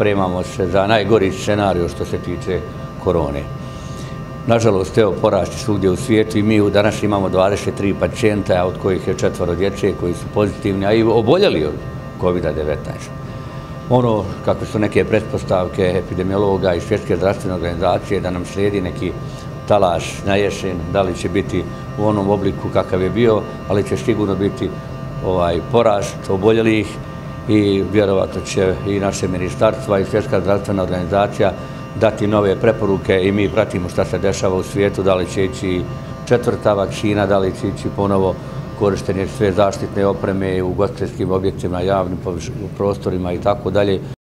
spremamo se za najgori scenarij što se tiče korone. Nažalost, evo, porasti svugdje u svijetu i mi danas imamo 23 pacijenta, od kojih je 4 djece koji su pozitivni, a i oboljeli od COVID-19. Ono, kakve su neke pretpostavke epidemiologa i Svjetske zdravstvene organizacije, da nam slijedi neki talas na jesen, da li će biti u onom obliku kakav je bio, ali će sigurno biti porast oboljelih i vjerovatno će i naše ministarstva i Svjetska zdravstvena organizacija dati nove preporuke i mi pratimo šta se dešava u svijetu, da li će ići 4. vakcina, da li će ići ponovo korištenje sve zaštitne opreme u ugostiteljskim objektima, javnim prostorima i tako dalje.